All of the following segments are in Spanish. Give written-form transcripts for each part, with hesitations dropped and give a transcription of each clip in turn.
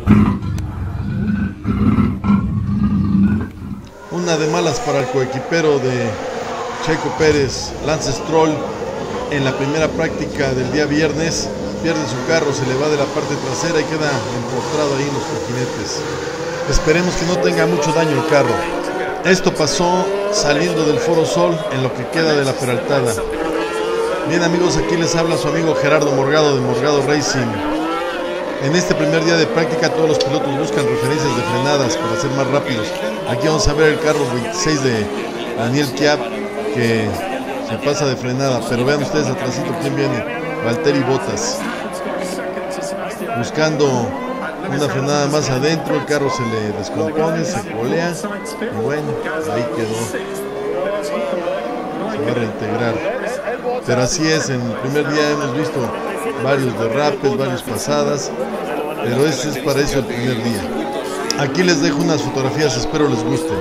Una de malas para el coequipero de Checo Pérez, Lance Stroll, en la primera práctica del día viernes, pierde su carro, se le va de la parte trasera y queda empotrado ahí en los cojinetes. Esperemos que no tenga mucho daño el carro. Esto pasó saliendo del Foro Sol en lo que queda de la Peraltada. Bien amigos, aquí les habla su amigo Gerardo Morgado de Morgado Racing. En este primer día de práctica todos los pilotos buscan referencias de frenadas para ser más rápidos. Aquí vamos a ver el carro 26 de Daniel Kiap que se pasa de frenada, pero vean ustedes atrásito quién viene, Valtteri Bottas, buscando una frenada más adentro. El carro se le descompone, se colea y bueno, ahí quedó, se va a reintegrar. Pero así es, en el primer día hemos visto varios derrapes, varias pasadas, pero ese es para eso el primer día. Aquí les dejo unas fotografías, espero les gusten.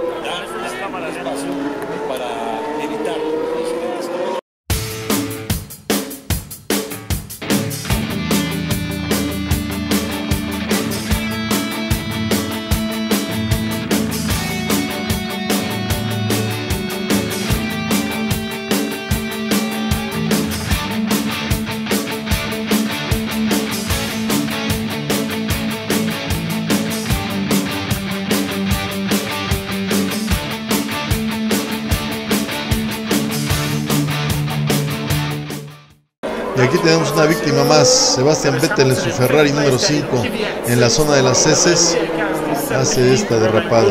Y aquí tenemos una víctima más, Sebastian Vettel en su Ferrari número 5 en la zona de las heces, hace esta derrapada.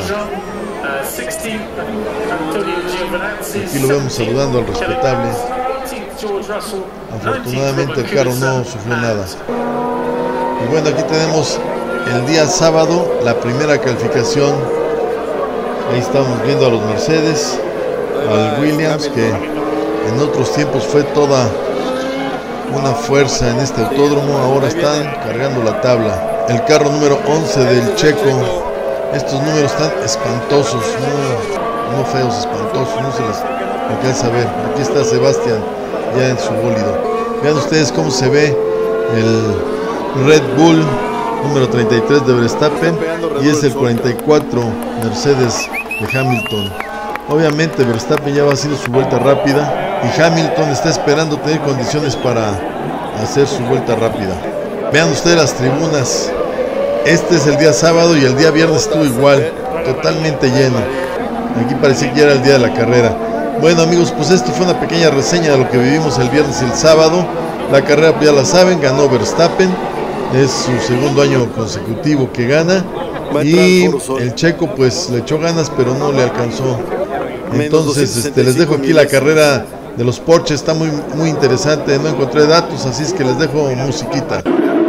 Aquí lo vemos saludando al respetable. Afortunadamente el carro no sufrió nada. Y bueno, aquí tenemos el día sábado, la primera calificación. Ahí estamos viendo a los Mercedes, al Williams, que en otros tiempos fue toda una fuerza en este autódromo, ahora están cargando la tabla. El carro número 11 del Checo, estos números están espantosos, no feos, espantosos, no se les alcanza a ver. Aquí está Sebastián ya en su bólido. Vean ustedes cómo se ve el Red Bull número 33 de Verstappen y es el 44 Mercedes de Hamilton. Obviamente Verstappen ya va haciendo su vuelta rápida y Hamilton está esperando tener condiciones para hacer su vuelta rápida. Vean ustedes las tribunas. Este es el día sábado y el día viernes estuvo igual, totalmente lleno. Aquí parecía que ya era el día de la carrera. Bueno amigos, pues esto fue una pequeña reseña de lo que vivimos el viernes y el sábado. La carrera, pues ya la saben, ganó Verstappen. Es su segundo año consecutivo que gana. Y el Checo pues le echó ganas pero no le alcanzó. Entonces les dejo aquí la carrera de los Porsche, está muy interesante, no encontré datos, así es que les dejo musiquita.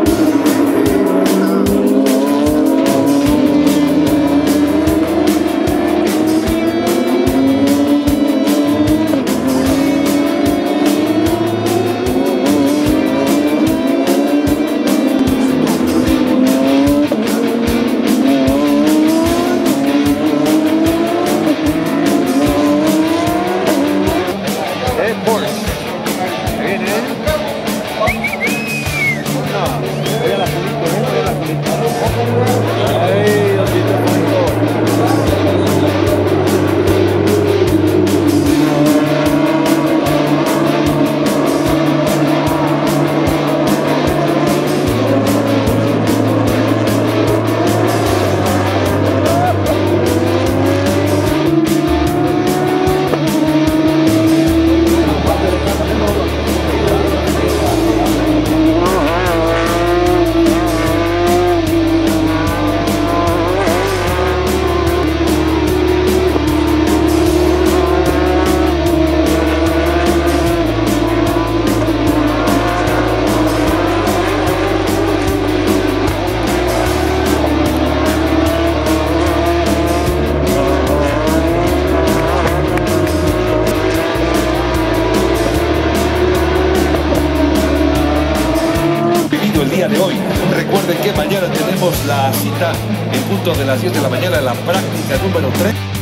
De hoy. Recuerden que mañana tenemos la cita en punto de las 10 de la mañana, la práctica número 3.